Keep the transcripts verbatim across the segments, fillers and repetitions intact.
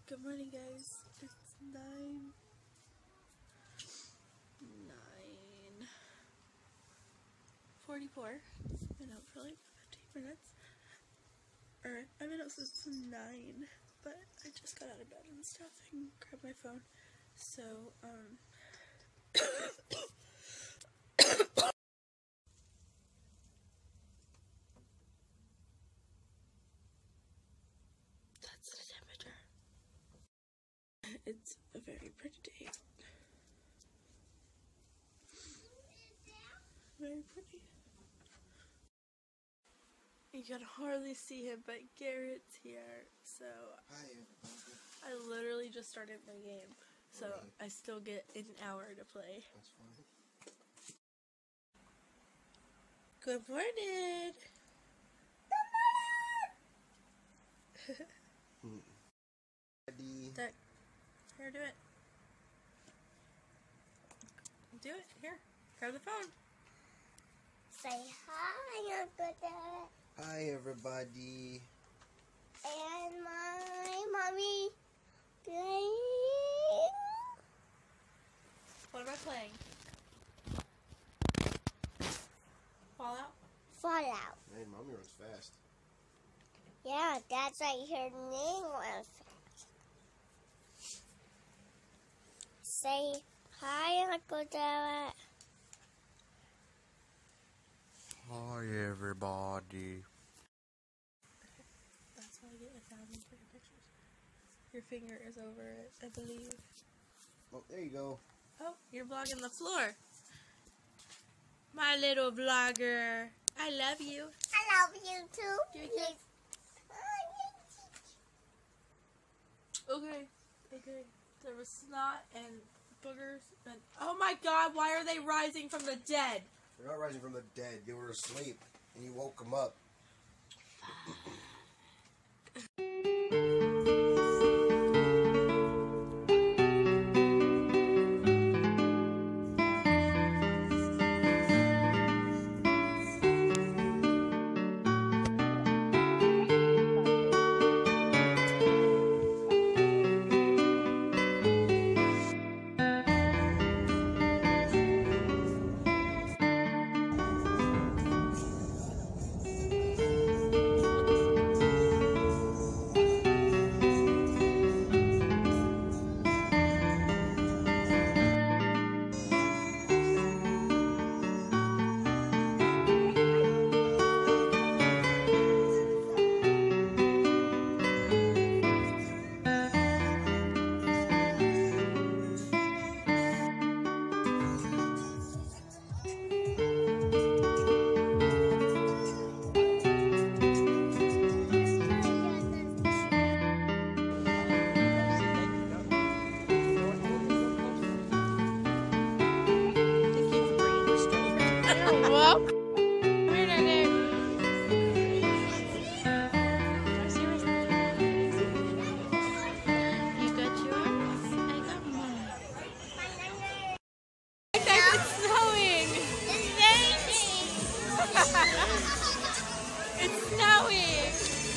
Good morning, guys. It's nine. Nine forty-four. I've been out for like fifteen minutes. Or I've been out since nine, but I just got out of bed and stuff and grabbed my phone. So, um. That's the temperature. It's a very pretty day. Very pretty. You can hardly see him, but Garrett's here. So Hi. I literally just started my game. So Really? I still get an hour to play. That's fine. Good morning. Daddy. That, here, do it. Do it. Here. Grab the phone. Say hi, Uncle Dad. Hi, everybody. And my mommy playing What am I playing? Fallout? Fallout. Man, mommy runs fast. Yeah, that's why her name was fast. Say hi, Uncle Dad. Hi, everybody. That's why I get a thousand pretty pictures. Your finger is over it, I believe. Oh, there you go. Oh, you're vlogging the floor. My little vlogger. I love you. I love you too. Give me a kiss. Okay. Okay. There was snot and boogers and oh my god, why are they rising from the dead? They're not rising from the dead. They were asleep, and you woke them up. It's snowing!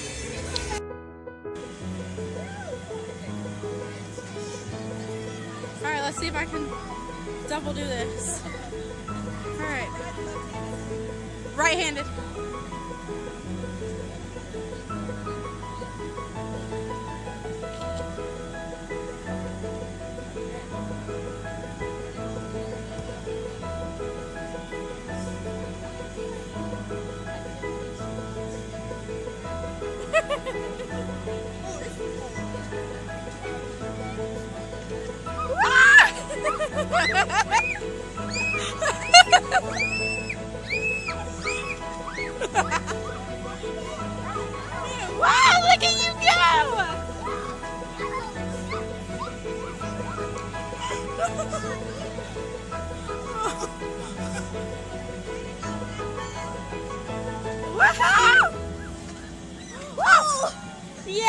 Alright, let's see if I can double do this. Alright. Right-handed. Wow, look at you go! Woohoo! Woo! Yay!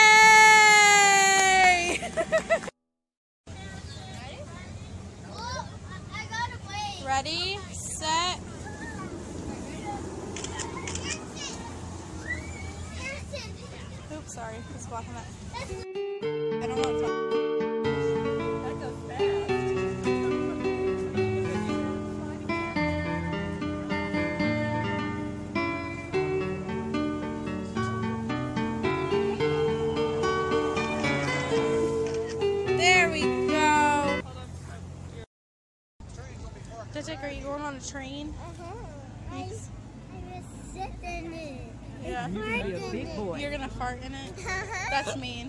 Ready, set. Oops, sorry, it's blocking that. I don't want to. That goes fast. There we go. Dick, are you going on a train? Uh-huh. I, I was sitting in it. Yeah. You're gonna be a big boy. You're gonna fart in it? That's mean.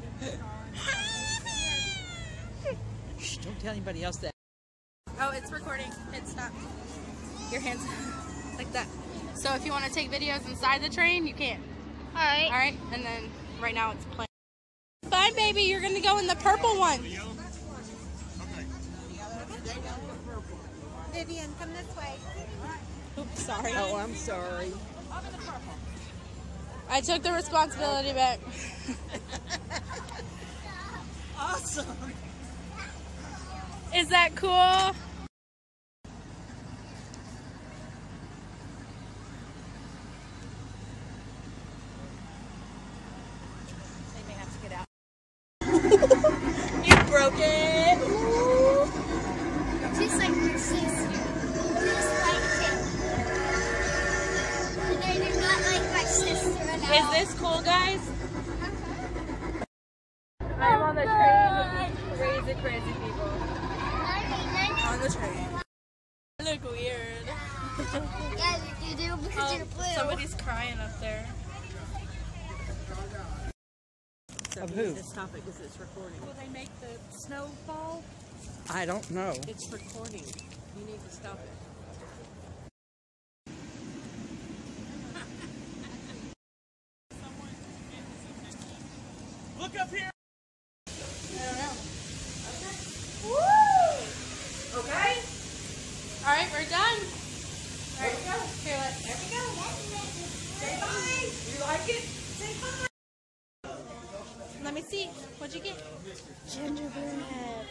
Shh, don't tell anybody else that. Oh, it's recording. It's not. Your hands like that. So if you want to take videos inside the train, you can. Alright. All right, and then right now it's playing. Fine, baby. You're gonna go in the purple one. Vivian, come this way. Oops, sorry. Oh, I'm sorry. I took the responsibility back. Awesome. Is that cool? They may have to get out. You broke it. Just like my sister. Just like him. And I do not like my sister at all. Is this cool, guys? I'm on the train with crazy, crazy people. On the train. I look weird. Yeah, you do because Oh, you're blue. somebody's crying up there. Of who? This topic is it's recording. Will they make the snow fall? I don't know. It's recording. You need to stop it. Look up here. I don't know. Woo! Okay. All right, we're done. All right, go. Here, let's. There we go. Say bye. You like it? Say bye. Let me see. What'd you get? Gingerbread.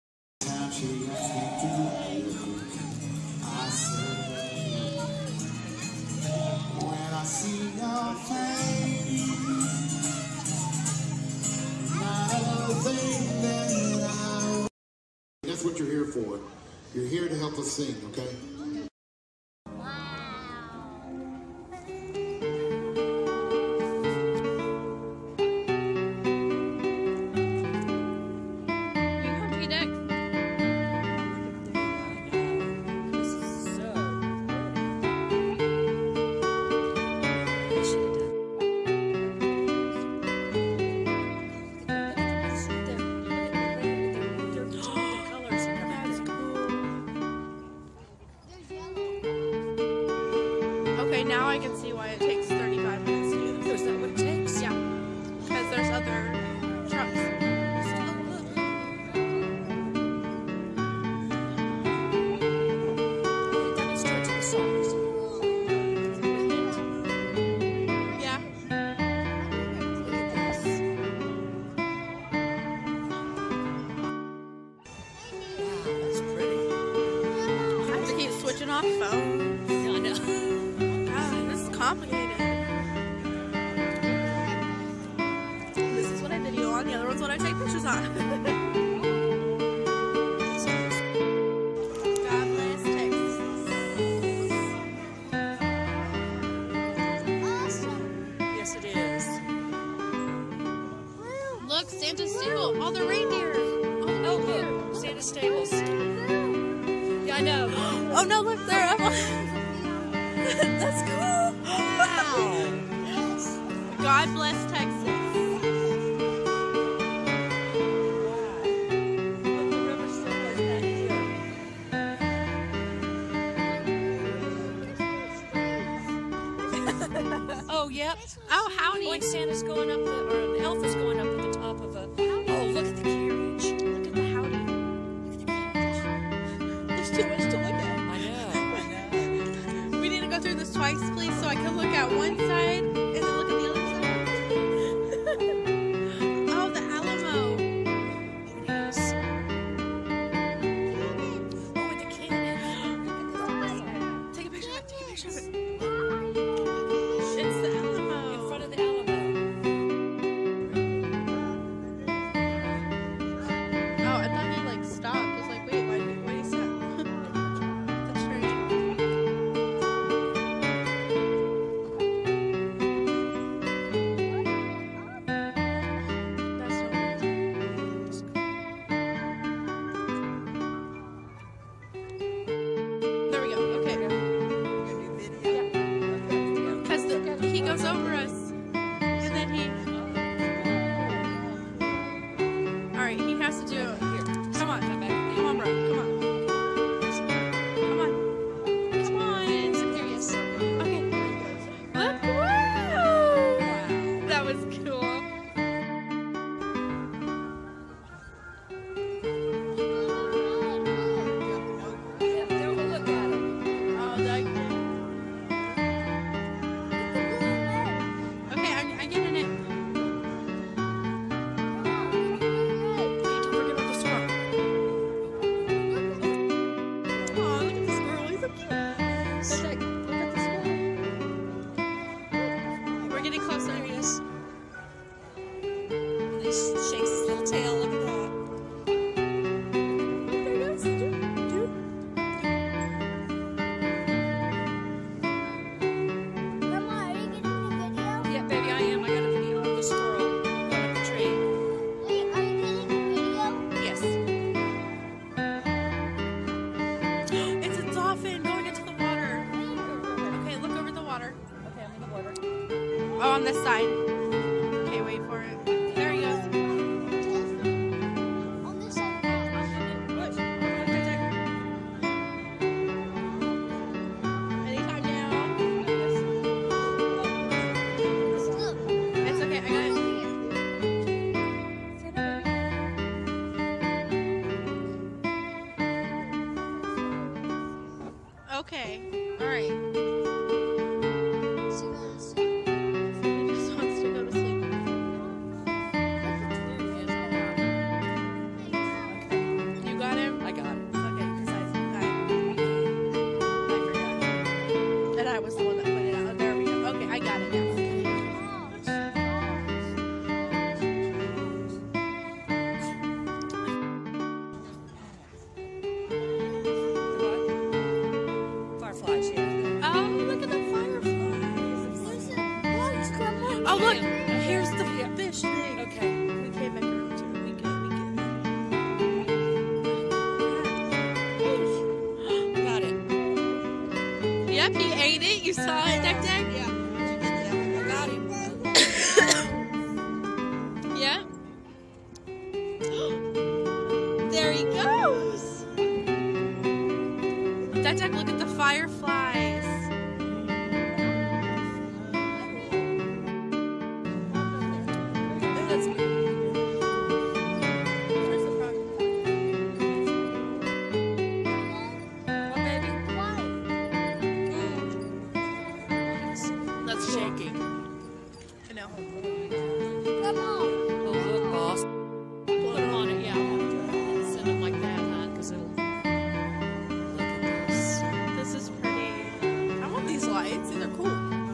When I see your face, not a thing that I... That's what you're here for. You're here to help us sing, okay? You come to your deck. This is so. Okay, now I can see why it takes thirty-five minutes to do this. Is that what it takes? Yeah, because there's other trucks. Then it starts with songs. Yeah. Wow, that's pretty. I have to keep switching off phones. Yeah, I know. God, this is complicated. This is what I video on, the other one's what I take pictures on. God bless Texas. Awesome. Yes, it is. Look, Santa's stable, all the reindeer. All the Oh, reindeer. look. Santa Stables. Yeah, I know. Oh no, look, they're up. That's cool. Wow. God bless Texas. Look, the river still goes back here. Oh, yep. Oh, howdy. Boy, Santa's going up the, or an elf is going up at the top of a. Oh, look at the carriage. Look at the howdy. Look at the carriage. There's too much to look at. I know. We need to go through this twice, please, so I can look at one side and then look at the other side. Oh, the Alamo. It is. Oh, with the cannon. Take a picture of it. Take a picture of it. It's the Alamo. In front of the Alamo. Shakes his little tail. Look at that. There he goes. Dude, dude. Grandma, are you getting the video? Yeah, baby, I am. I got a video of the squirrel going up the tree. Wait, are you getting the video? Yes. It's a dolphin going into the water. Okay, look over the water. Okay, I'm in the water. Oh, on this side. Okay, wait for it. There he goes. On this side. Anytime now. Look. It's okay, I got it. Say that, baby. Okay, alright. She goes to sleep. He just wants to go to sleep. You got him? I got it. Okay, because I, I, I forgot. And I was the one that put it out. There we go. Okay, I got it now. Fireflies, yeah. Oh, look at the fireflies. There's a box, Grandma. Oh, look. Here's the fish thing. Okay. We came back around to it. We good, we good. Got it. Yep, he ate it. You saw it, Deck Deck? Yeah. I got him. Yeah. There he goes. Deck Deck, look at the fireflies. That's Where's the frog? What, baby? That's Shaking. I know. Grandma. Oh, look, boss. Put him on it, yeah. Send him like that, huh? Because it'll. Look at this. This is pretty. I want these lights. These are cool.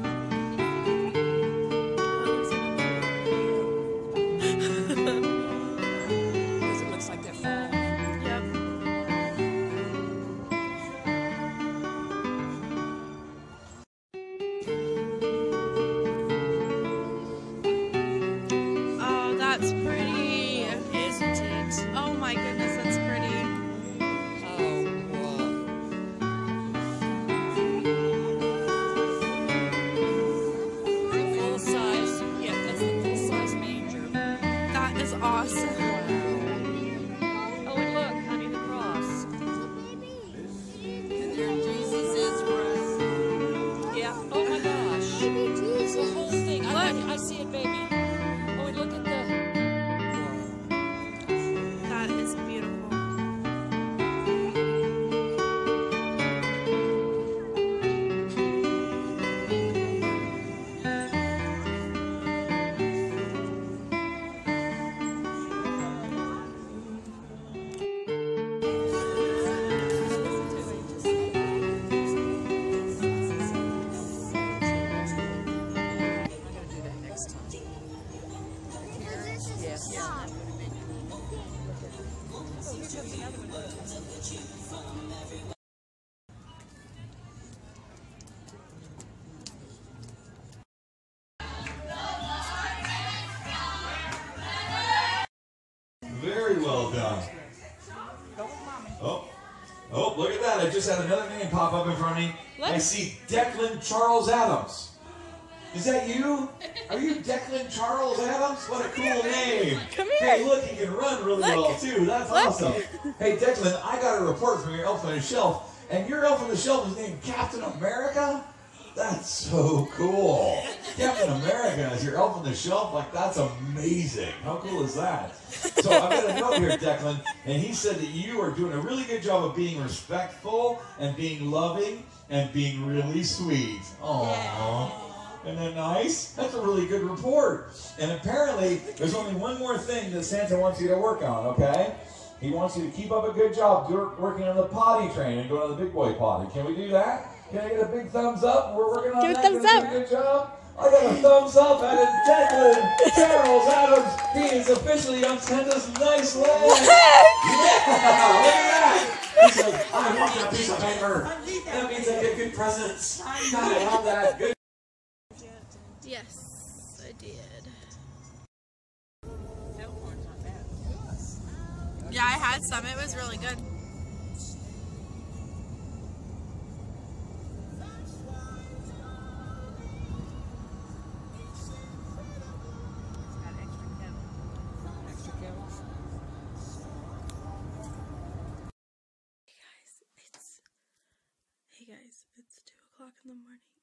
Because it looks like they're falling. Yep. Oh, that's pretty. Isn't it? Oh my goodness, that's pretty. Oh, whoa. Full size. Yeah, that's the full size manger. That is awesome. Oh, and look, honey, the cross. And there Jesus is Yeah. Oh my gosh. Baby The Jesus. whole thing. I, I, I see it, baby. Oh, and look at the. That is beautiful. Very well done. Oh, oh, look at that. I just had another name pop up in front of me. I see Declan Charles Adams. Is that you? Are you Declan Charles Adams? What a cool name. Come Hey, here. look, he can run really Look. well, too. That's Look. awesome. Hey, Declan, I got a report from your Elf on the Shelf, and your Elf on the Shelf is named Captain America? That's so cool. Captain America is your Elf on the Shelf? Like, that's amazing. How cool is that? So I've got a note here, Declan, and he said that you are doing a really good job of being respectful and being loving and being really sweet. Aww. Isn't that nice? That's a really good report. And apparently, there's only one more thing that Santa wants you to work on, okay? He wants you to keep up a good job do- working on the potty train and going to the big boy potty. Can we do that? Can I get a big thumbs up? We're working on Give a that. thumbs Gonna do up. a good job. I got a thumbs up out of Declan Charles Adams. He is officially on Santa's nice leg. Yeah, look at that. He says, I want that piece of paper. That means I get good presents. God, I love that. Good. Yes, I did. Yeah, I had some. It was really good. Hey guys, it's two o'clock in the morning.